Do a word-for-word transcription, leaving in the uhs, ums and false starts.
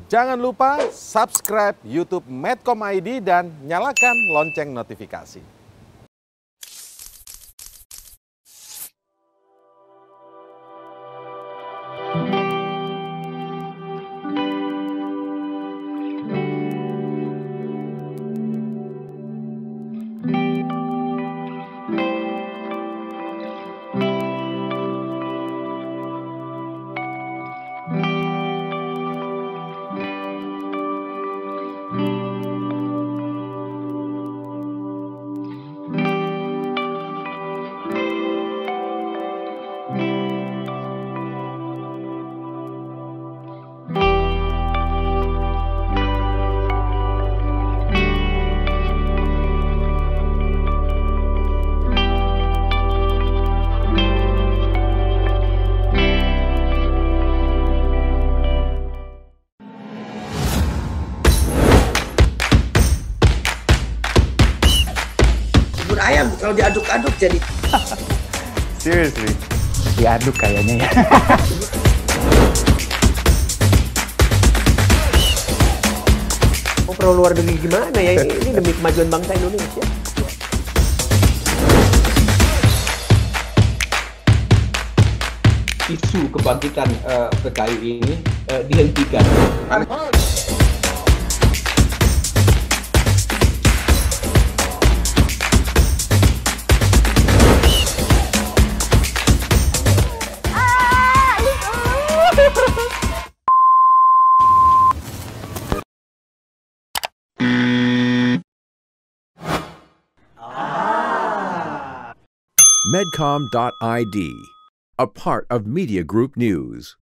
Jangan lupa subscribe YouTube Medcom I D dan nyalakan lonceng notifikasi. Ayam kalau diaduk-aduk jadi. Seriously, diaduk kayaknya ya. Oh, pro luar negeri gimana ya? Ini demi kemajuan bangsa Indonesia. Isu kebangkitan uh, P K I ini uh, dihentikan. Medcom dot I D, a part of Media Group News.